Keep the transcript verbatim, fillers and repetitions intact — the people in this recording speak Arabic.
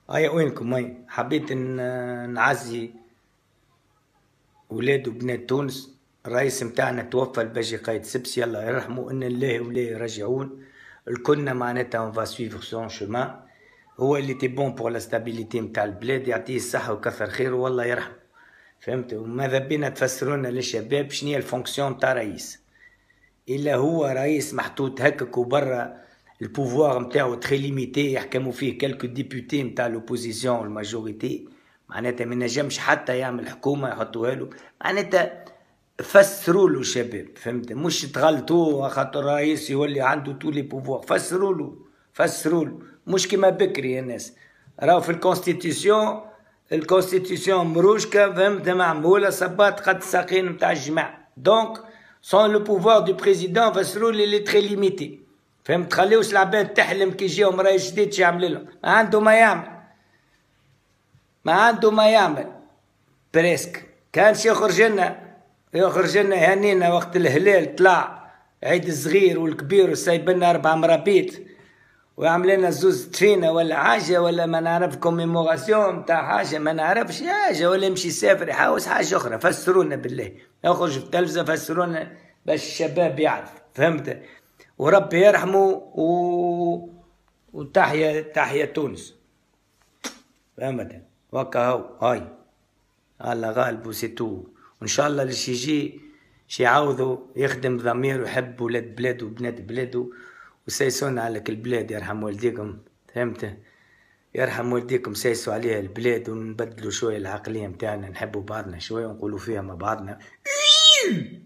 هيا وينكم؟ هيا حبيت نعزي ولاد وبنات تونس. الرئيس متاعنا توفى الباجي قايد سبسي، الله يرحمه، ان الله ولا يرجعون. الكلنا معناتها اون فا سويفغ سون شومان. هو اللي تي بون بور لا ستابيليتي متاع البلاد، يعطيه الصحة وكثر خيره والله يرحمه. فهمت؟ وماذا بينا تفسرونا للشباب شنيا الفونكسيون متاع رئيس؟ الا هو رئيس محطوط هكاك وبرا البوفوار نتاعو تخي ليميتي، يحكموا فيه كالكو ديبوتي نتاع لوبوزيسيون والماجوريتي، معناتها ما نجمش حتى يعمل حكومه يحطوها له. معناتها فسروا له شباب، فهمت؟ مش تغلطوه خاطر رئيس يولي عنده تو لي بوفوار. فسروا له فسروا له، مش كيما بكري يا ناس. راهو في الكونستيتيسيون، الكونستيتيسيون مروشكا، فهمت؟ معموله صبات قد الساقين نتاع الجماعه. دونك سون لو بوفوار دو بريزيدون فسروا لي لي تري ليميتي. فهمت؟ خليوش العباد تحلم كي يجيهم رئيس جديد شي يعمل لهم. ما عنده ما يعمل، ما عنده ما يعمل بريسك. كانش يخرج لنا يخرج لنا هنينا وقت الهلال، طلع عيد الصغير والكبير وسايب لنا اربع مرابيط ويعمل لنا زوز تفينه ولا حاجه، ولا ما نعرف كوميموراسيون نتاع حاجه ما نعرفش حاجه، ولا يمشي يسافر يحاوس حاجه اخرى. فسرونا بالله، يخرج في التلفزه فسرونا باش الشباب يعرف. فهمت؟ وربي يرحمه و... وتحيا تحيا تونس. فهمت؟ وكا هو هاي الله غالب وسيتو. وان شاء الله اللي يجي شي يعوضوا يخدم ضمير ويحب ولاد بلاده وبنات بلاده وسيسون على كل البلاد. يرحم والديكم. فهمت؟ يرحم والديكم، سيسوا عليها البلاد ونبدلوا شويه العقليه متاعنا، نحبوا بعضنا شويه ونقولوا فيها مع بعضنا.